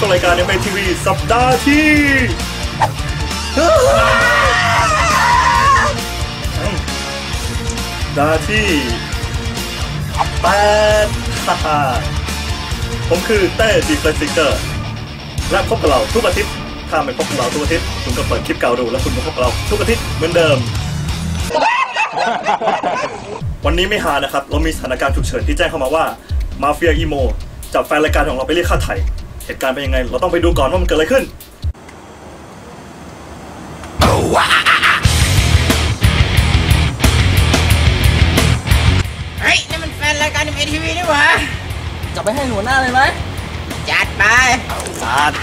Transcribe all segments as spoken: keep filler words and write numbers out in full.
รายการ เอ็ม เอ ที วี สัปดาห์ที่สัปดาห์ที่แปดผมคือเต้จีเฟลซิกเกอร์และพบกับเราทุกอาทิตย์ถ้าไม่พบกับเราทุกอาทิตย์คุณก็เปิดคลิปเก่าดูแล้วคุณก็พบกับเราทุกอาทิตย์เหมือนเดิมวันนี้ไม่หานะครับเรามีสถานการณ์ฉุกเฉินที่แจ้งเข้ามาว่ามาเฟียอีโมจับแฟนรายการของเราไปเรียกค่าไถ่เหตุการณ์เป็นยังไงเราต้องไปดูก่อนว่ามันเกิดอะไรขึ้นเฮ้ยนี่มันแฟนรายการ เอ็ม เอ ที วี นี่หว่าจับไปให้หัวหน้าเลยไหมจัดไปจัด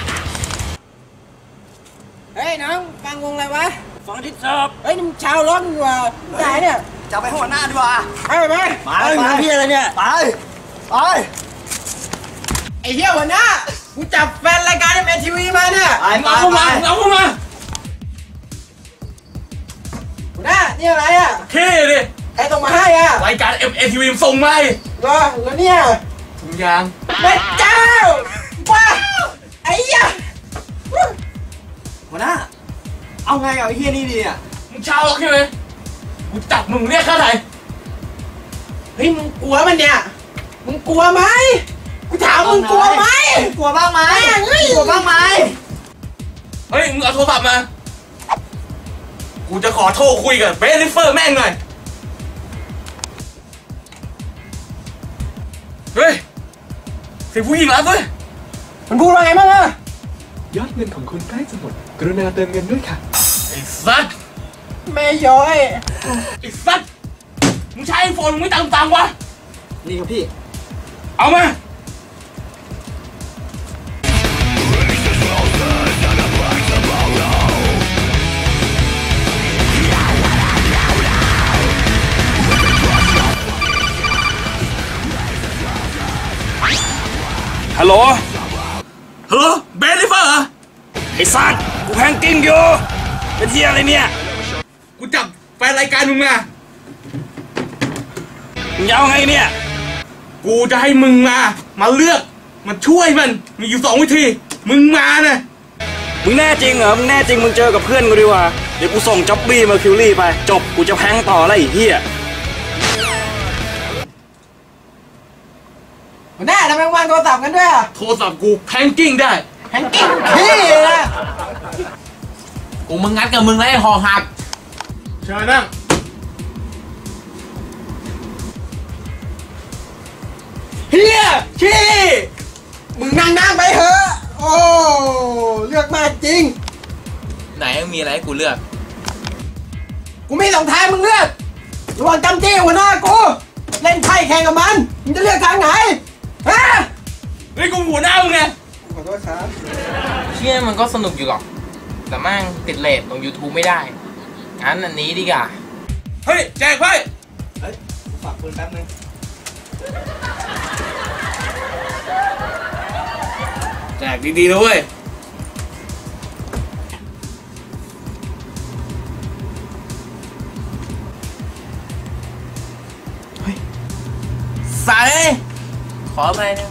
เฮ้ยน้องฟังวงอะไรวะฟังทิศสอบเฮ้ยนี่มึงชาวร้องดีกว่าไหนเนี่ยจับไปให้หัวหน้าดีกว่าไปไปไปไปพี่อะไรเนี่ยไปไปไอ้เหี้ยหัวหน้ากูจับแฟนรายการ เอ็ม เอ ที วี มาเนี่ยไปไปไปเอาเข้ามาหัวหน้านี่อะไรอ่ะเท่ดิใครส่งมาให้อ่ะรายการ เอ็ม เอ ที วี ส่งมาเหรอแล้วเนี่ยถุงยางแม่เจ้าว้าไอ้เหี้ยหัวหน้าเอาไงเอาไอ้เหี้ยนี่ดีอ่ะมึงชาวล็อกใช่ไหมกูจับมึงเรียกค่าไถ่เฮ้ยมึงกลัวมันเนี่ยมึงกลัวไหมกูถามมึงกลัวไหมกลัวบ้างไหมกลัวบ้างไหมเฮ้ยมึงเอาโทรศัพท์มากูจะขอโทรคุยกับเบลิเฟอร์แม่งหน่อยเฮ้ยเสียงผู้หญิงรับเว้ยมันพูดว่าไงบ้างอะยอดเงินของคุณใกล้จะหมดกรุณาเติมเงินด้วยค่ะไอ้สัสแม่ย้อยไอ้สัสมึงใช้ไอโฟนมึงไม่ตังตังวะนี่ครับพี่เอามาฮัลโหลฮัลโหลเบลลิเฟอร์ไอ้สัตว์กูแพงกิ้งอยู่เป็นที่อะไรเนี่ยกูจับแฟนรายการมึงมามึงจะเอาไงเนี่ยกูจะให้มึงมามาเลือกมาช่วยมันมีอยู่สองวิธีมึงมานะมึงแน่จริงเหรอมึงแน่จริงมึงเจอกับเพื่อนกูดีกว่าเดี๋ยวกูส่งจ็อบบี้มาคิวรี่ไปจบกูจะแพงต่อแล้วไอ้เหี้ยแน่ทำไมวางโทรศัพท์กันด้วยอ่ะโทรศัพท์กูแพงกิ้งได้แพงกิ้งพี่นะกูมึงงัดกับมึงแล้วไอ้หอหักเชิญนั่งเฮียชี้มึงนั่งนั่งไปเถอะโอ้เลือกมากจริงไหนมีอะไรให้กูเลือกกูไม่สองทางมึงเลือกระหว่างจำจี้หัวหน้ากูเล่นไพ่แข่งกับมันมึงจะเลือกทางไหนฮะเฮ้ยกูหัวหน้ามึงไงขอโทษครับเชี่ยมันก็สนุกอยู่หรอกแต่แม่งติดเลทลง ยูทูบ ไม่ได้งั้นอันนี้ดีกว่าเฮ้ยแจกไพ่เฮ้ยฝากปืนแป๊บนึงแจกดีๆนะเว้ยเฮ้ยใส่ขอไปนึง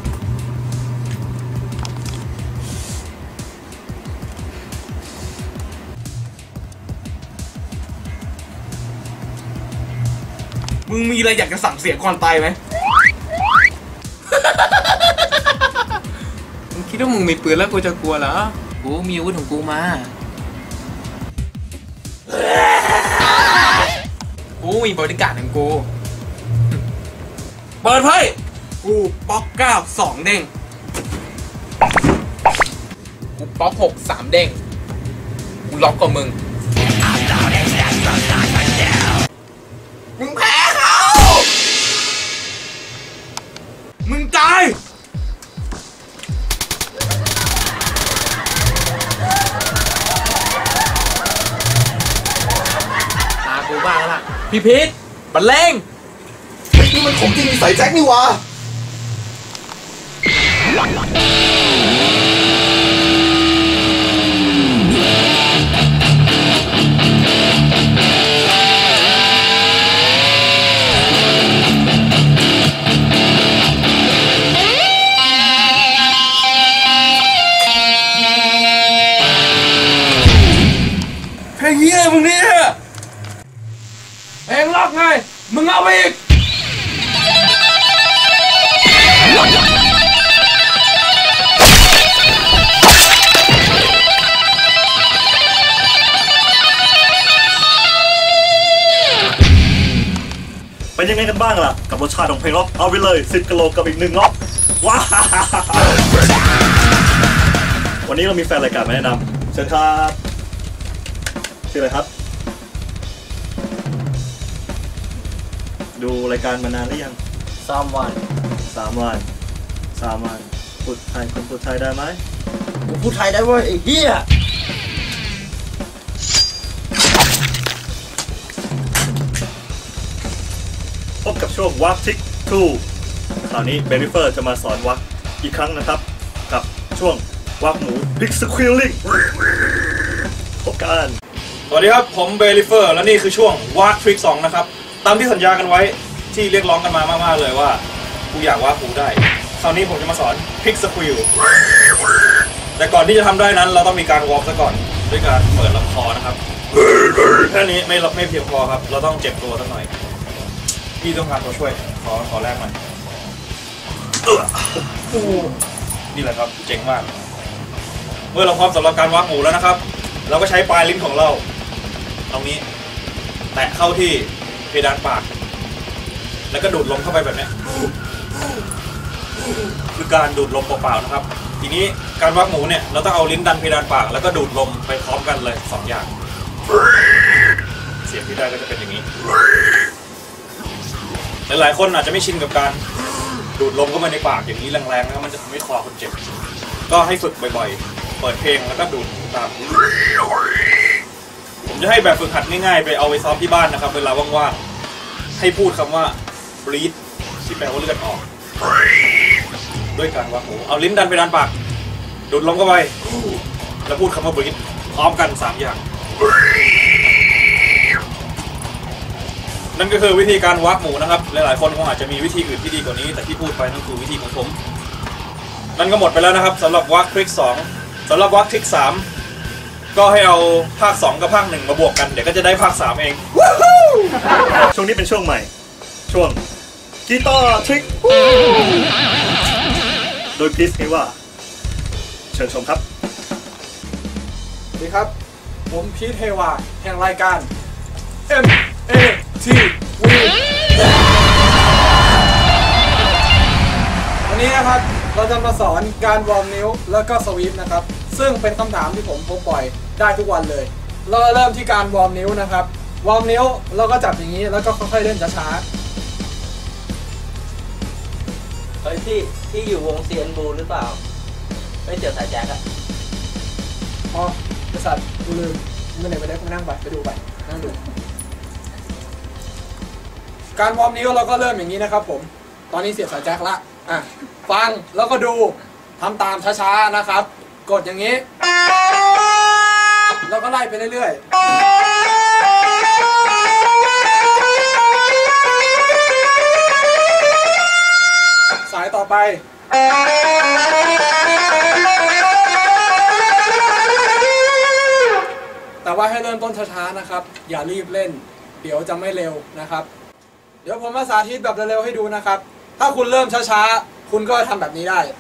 มึงมีอะไรอยากจะสั่งเสียก่อนตายไหม มึงคิดว่ามึงมีปืนแล้วกูจะกลัวเหรอ กูมีอาวุธของกูมา กูมีบริการของกู เปิดไพ่กูป๊อกเก้าสองเด้ง กูป๊อกหกสามเด้ง กูล็อกกับมึงมึงแพ้เขามึงตายตากูบ้างละพี่พีทบันเลงนี่มันของจริงมีสายแจ็คนี่วะบ้างล่ะกับรสชาติของเพลงล็อกเอาไปเลยสิบกิโลกับอีกหนึ่งล็อกว้าววันนี้เรามีแฟนรายการมาแนะนำเชิญครับชื่ออะไรครับดูรายการมานานหรือยังสามวันสามวันสามวันพูดไทยคนพูดไทยได้ไหมกูพูดไทยได้เว้ยไอ้เหี้ยพบกับช่วงวักทิกทูคราวนี้เบนิเฟอร์จะมาสอนวักอีกครั้งนะครับกับช่วงวักหมูพิกสควิลลิ่งพบกันสวัสดีครับผมเบลิเฟอร์และนี่คือช่วงวักทริกสองนะครับตามที่สัญญากันไว้ที่เรียกร้องกันมามากๆเลยว่ากูอยากวักหมูได้คราวนี้ผมจะมาสอนพิกสควิลแต่ก่อนที่จะทำได้นั้นเราต้องมีการวอล์กซะก่อนด้วยการเปิดลำคอนะครับแค่นี้ไม่ไม่เพียงพอครับเราต้องเจ็บตัวสักหน่อยพี่ต้องการตัวช่วยขอขอแรกหน่อยนี่แหละครับเจ๋งมากเมื่อเราพร้อมสำหรับการวักหมูแล้วนะครับเราก็ใช้ปลายลิ้นของเราตรงนี้แตะเข้าที่เพดานปากแล้วก็ดูดลมเข้าไปแบบนี้คือการดูดลมเปล่าๆนะครับทีนี้การวักหมูเนี่ยเราต้องเอาลิ้นดันเพดานปากแล้วก็ดูดลมไปพร้อมกันเลยสองอย่างเสียงที่ได้ก็จะเป็นอย่างนี้หลายๆคนอาจจะไม่ชินกับการดูดลมเข้ามาในปากอย่างนี้แรงๆนะครับมันจะทำให้คอคนเจ็บก็ให้ฝึกบ่อยๆเปิดเพลงแล้วก็ดูดตามผมจะให้แบบฝึกหัดง่ายๆไปเอาไปซ้อมที่บ้านนะครับเวลาว่างๆให้พูดคำว่า breathe ที่แปลว่าเลือดออกด้วยการวักหมูเอาลิ้นดันไปด้านปากดูดลมเข้าไปแล้วพูดคำว่า breathe พร้อมกันสามอย่างนั่นก็คือวิธีการวักหมูนะครับหลายๆคนคงอาจจะมีวิธีอื่นที่ดีกว่านี้แต่ที่พูดไปนั่นคือวิธีของผมนั่นก็หมดไปแล้วนะครับสำหรับวักทริคสองสำหรับวักทริคสามก็ให้เอาภาคสองกับภาคหนึ่งมาบวกกันเดี๋ยวก็จะได้ภาคสามเองช่วงนี้เป็นช่วงใหม่ช่วงกีตาร์ทริคโดยพีซนี้ว่าเชิญชมครับสวัสดีครับผมพีทเฮวาแห่งรายการ เอ็ม เอ ที วี วันนี้นะครับเราจะมาสอนการวอร์มนิ้วแล้วก็สวีปนะครับซึ่งเป็นคำถามที่ผมพบบ่อยได้ทุกวันเลยเราเริ่มที่การวอร์มนิ้วนะครับวอร์มนิ้วเราก็จับอย่างนี้แล้วก็ค่อยๆเล่นช้าเฮ้ยพี่พี่อยู่วงเซียนบูหรือเปล่าไม่เจอสายแจ็คอะอ๋อบริษัทกูลืมไม่ไหนไปได้กูนั่งไปไปดูไปนั่งดูการวอร์มนิ้วเราก็เริ่มอย่างนี้นะครับผมตอนนี้เสียบสายแจ็คละอ่ะฟังแล้วก็ดูทำตามช้าๆนะครับกดอย่างนี้แล้วก็ไล่ไปเรื่อยๆสายต่อไปแต่ว่าให้เริ่มต้นช้าๆนะครับอย่ารีบเล่นเดี๋ยวจะไม่เร็วนะครับเดี๋ยวผมมาสาธิตแบบเร็วๆให้ดูนะครับถ้าคุณเริ่มช้าๆคุณก็ทำแบบนี้ได้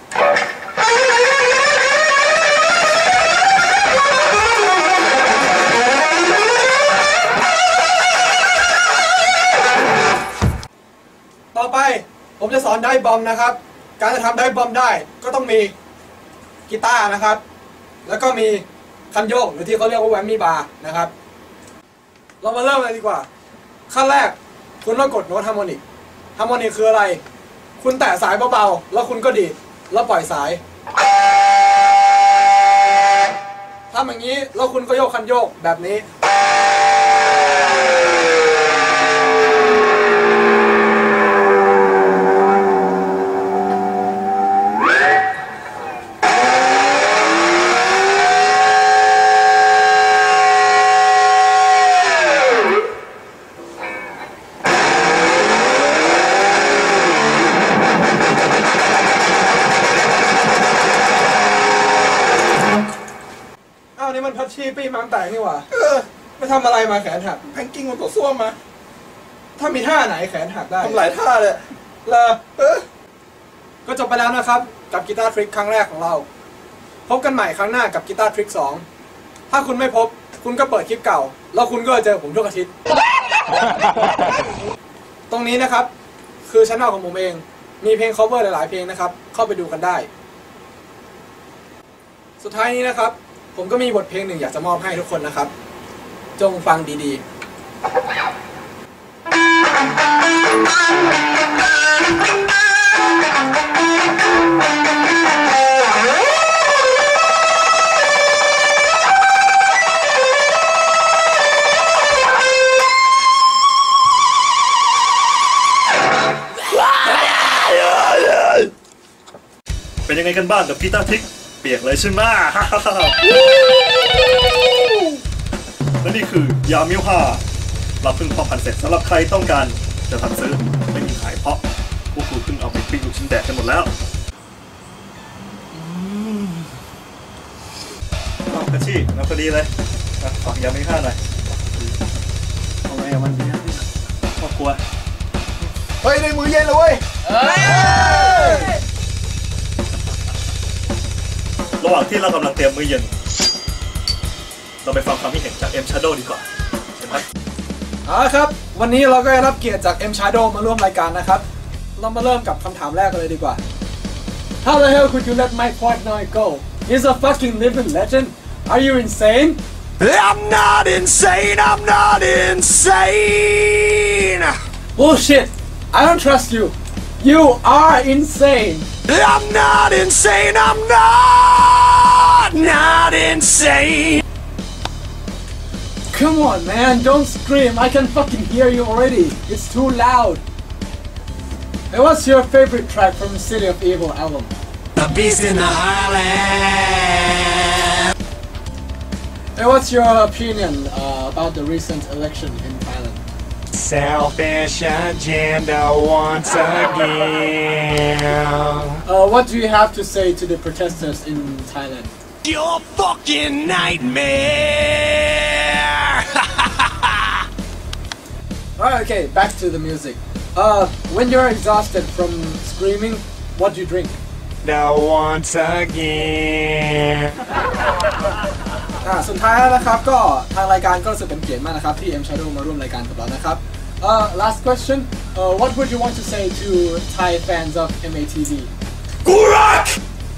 ต่อไปผมจะสอนไดฟ์บอมนะครับการจะทำไดฟ์บอมได้ก็ต้องมีกีตาร์นะครับแล้วก็มีคันโยกหรือที่เขาเรียกว่าแวมมี่บาร์นะครับเรามาเริ่มเลยดีกว่าขั้นแรกคุณต้องกดโน้ตฮาร์โมนิกฮาร์โมนิกคืออะไรคุณแตะสายเบาๆแล้วคุณก็ดีดแล้วปล่อยสายทำอย่างนี้แล้วคุณก็โยกคันโยกแบบนี้นี่มันพัชชีปี้ม้ามแตกนี่หว่าเออไม่ทำอะไรมาแขนหักแพงกิ้งมันตัวส้วมมาถ้ามีท่าไหนแขนหักได้ทำหลายท่าเลยเลยเออก็จบไปแล้วนะครับกับกีตาร์ทริคครั้งแรกของเราพบกันใหม่ครั้งหน้ากับกีตาร์ทริคสองถ้าคุณไม่พบคุณก็เปิดคลิปเก่าแล้วคุณก็เจอผมทุกอาทิตย์ตรงนี้นะครับคือช่องของผมเองมีเพลง cover หลายๆเพลงนะครับเข้าไปดูกันได้สุดท้ายนี้นะครับผมก็มีบทเพลงหนึ่งอยากจะมอบให้ทุกคนนะครับจงฟังดีๆเป็นยังไงกันบ้างกับกีตาร์ทิกเปียกเลยใช่ไหม และนี่คือยามิวฮาเราเพิ่งเพาะพันธุ์เสร็จสำหรับใครต้องการจะสั่งซื้อไม่มีขายเพราะพวกกูเพิ่งเอาไปปิ้งลูกชิ้นแดกกันหมดแล้วเอากระชี่แล้วพอดีเลยนะฝากยามิวฮาหน่อยเอาไงมันดีนะครอบครัวเฮ้ยได้มือเย็นเลยเว้ยระหว่างที่เรากำลังเตรียมมื้อเย็นเราไปฟังความคิดเห็นจาก M Shadow ดีกว่าใช่ไหมเอาละครับวันนี้เราก็ได้รับเกียรติจาก M Shadow มาร่วมรายการนะครับเรามาเริ่มกับคำถามแรกกันเลยดีกว่า How the hell could you let my partner go? He's a fucking living legend. Are you insane? I'm not insane, I'm not insane. Bullshit. I don't trust you. You are insane. I'm not insane, I'm not, not insane. Come on, man, don't scream. I can fucking hear you already. It's too loud. Hey, what's your favorite track from the City of Evil album? The Beast in the Highland. Hey, what's your opinion uh, about the recent election in Thailand? Selfish agenda once again. Uh, what do you have to say to the protesters in Thailand? Your fucking nightmare. Alright, okay, back to the music. Uh, when you're exhausted from screaming, what do you drink? The once again. อ่าสุดท้ายแล้วนะครับก็ทางรายการก็รู้สึกเป็นเกียรติมากนะครับที่ M Shadow มาร่วมรายการกับเรานะครับ Uh, last question. Uh, what would you want to say to Thai fans of M A T V? กูรัก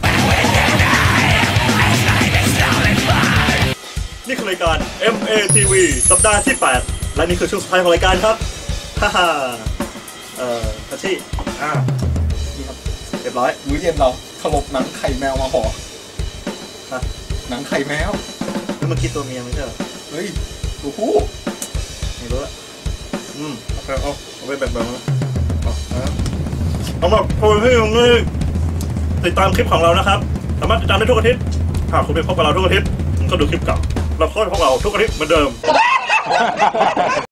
นี่คือรายการ M A T V สัปดาห์ที่แปดและนี่คือช่วงสุดท้ายของรายการครับฮ่าฮ่าเอ่อทัชชี่อ่านี่ครับเรียบร้อยมื้อเย็นเราถลกหนังไข่แมวมาห่อฮะหนังไข่แมวนี่เมื่อกี้ตัวเมียไม่ใช่เหรอเฮ้ยตัวผู้ไม่รู้ละอืมโอเคเอาเอาไปแบ่งๆนะเอาเอาเอามาคนที่ตรงนี้ติดตามคลิปของเรานะครับสามารถติดตามได้ทุกอาทิตย์หากคุณเป็นพบกับเราทุกอาทิตย์คุณก็ดูคลิปเก่าเราก็พบกับเราทุกอาทิตย์เหมือนเดิม